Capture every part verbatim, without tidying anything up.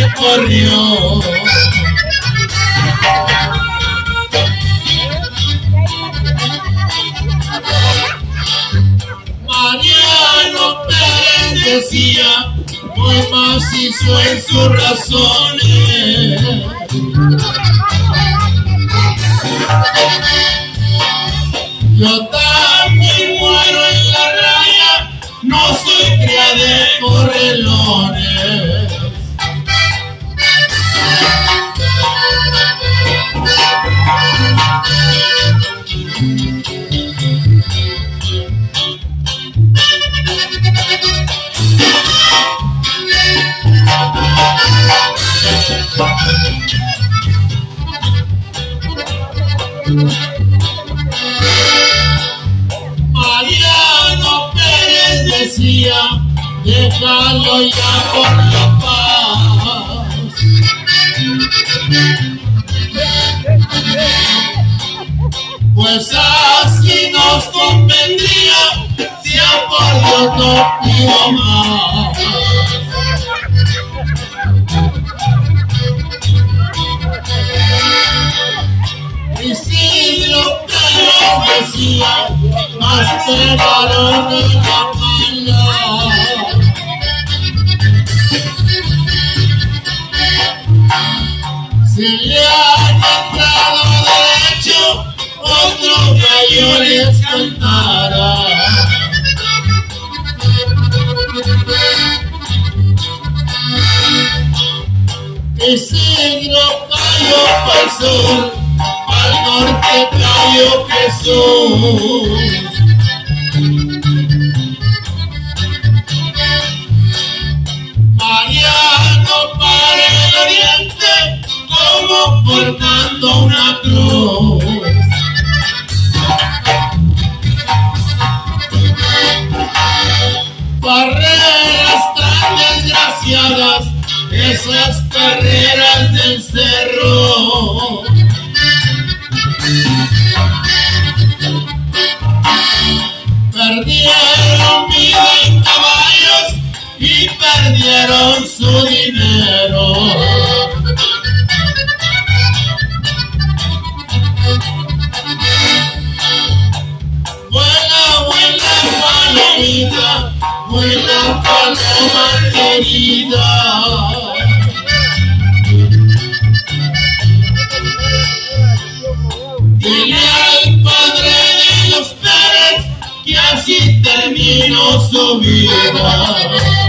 corrió. Mariano Pérez decía, muy macizo en sus razones. Yo también muero en la raya, no soy cría de correlones. Mariano Pérez decía, déjalo ya por la paz. Pues así nos convendría, si a por Dios no pido más. Isidro Pérez decía, más que varón de la mala. Si le han entrado derecho, otro gallo les cantará. Isidro cayó pa'l sur, al norte cayó Jesús. Mariano para el oriente, como formando una cruz. Barreras tan desgraciadas, esas carreras del cerro. Perdieron vida en caballos y perdieron su dinero. Vuela, vuela, palomita, vuela, paloma querida. Dile al padre de los Pérez que así terminó su vida.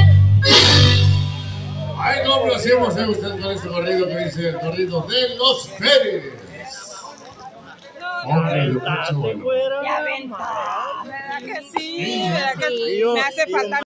Ay, complacemos a usted con este corrido que dice el corrido de los Pérez. Hombre, mucho bueno. Ya ven, ¿verdad que sí? ¿Verdad que sí? Me hace falta.